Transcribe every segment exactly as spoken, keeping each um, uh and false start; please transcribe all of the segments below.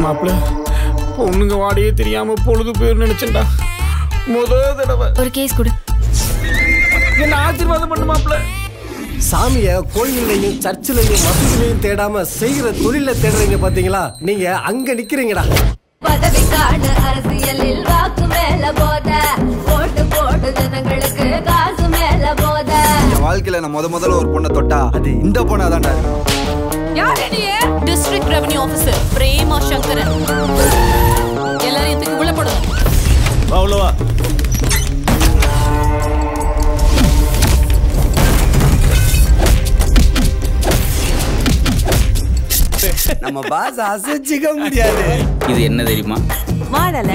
மாப்பிள்ள பொண்ணுங்க வாடையே தெரியாம பொழுது போயிரு நினைச்சேன்டா. முதல் தடவை ஒரு கேஸ் கொடு. என்ன ஆசீர்வாதம் பண்ணு மாப்பிள்ள. சாமிய கோயிலையும் சர்ச்சிலையும் மசூதிலையும் தேடாம செய்யற தொழில தேடுறீங்க பாத்தீங்களா? நீங்க அங்க நிக்கிறீங்கடா. பதவிக்காடு அரசியலில் வாக்கு மேல போத போட்டு போட்டு ஜனங்களுக்கு காசு மேல போத. என் வாழ்க்கையில நான் முத முதல்ல ஒரு பொண்ணை தொட்டா அது இந்த பொண்ணா தான்டா. யார் நீ? District revenue officer Prema Sankaran. எல்லாரையும் தூக்கி உள்ள போடுங்க. வா உள்ள வா. நம்ம பாஸ் அசைச்சிக்க முடியாது. இது என்ன தெரியுமா? வாழல.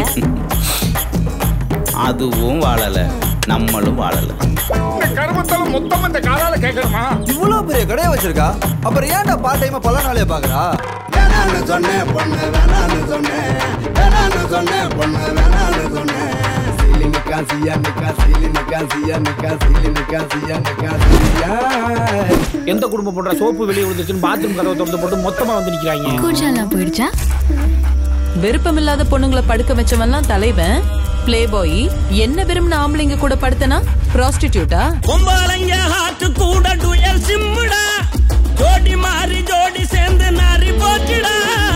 அதுவும் வாழல, நம்மளும் வாழல. கருமத்தால மொத்தமா இந்த காலால கேட்கணுமா? இவ்வளவு பெரிய கடையை வச்சிருக்கா, அப்புறம் ஏன்டா பார்ட் டைமா பல நாளே பாக்குறா? வேணான்னு சொன்னேன் பொண்ணு, வேணான்னு சொன்னேன், வேணான்னு சொன்னேன் பொண்ணு, வேணான்னு சொன்னேன். சீலினிக்கா சியா நிக்கா, சீலினிக்கா சியா நிக்கா, சீலினிக்கா சியா நிக்கா சியா. எந்த குடும்பம் போடுற சோப்பு வெளியே விழுந்துச்சுன்னு பாத்ரூம் கதவை திறந்து போட்டு மொத்தமா வந்து நிக்கிறாங்க. கூச்சலாம் போயிடுச்சா? விருப்பமில்லாத பொண்ணுங்களை படுக்க வச்சவன்லாம் தலைவன். Playboy. என்ன விரும்பின ஆம்பளைங்க கூட படுத்தனா ப்ராஸ்டிடியூட்டா? பொம்பளைங்க ஹார்ட் கூட டுயல் சிம்முடா, ஜோடி மாறி ஜோடி சேர்ந்து நாரி போச்சுடா.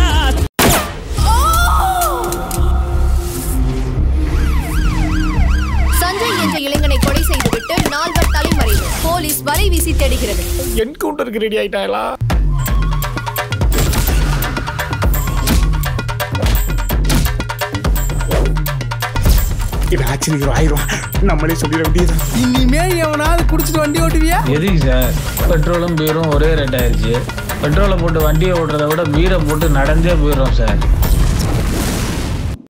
சஞ்சய் என்ற இளைஞனை கொலை செய்துவிட்டு நால்வர் தலைமறைவு. போலீஸ் வலை வீசி தேடுகிறது. என்கவுண்டருக்கு ரெடி ஆயிட்டாங்களா? இது ஆச்சரியம் ஆயிரும். நம்மளே சொல்லிட வேண்டியது. இனிமே எவனாவது குடிச்சிட்டு வண்டி ஓட்டுவியா? எதுக்கு சார்? பெட்ரோலும் பீரும் ஒரே ரேட் ஆயிடுச்சு. பெட்ரோலை போட்டு வண்டியை ஓட்டுறதை விட பீரை போட்டு நடந்தே போயிடும் சார்.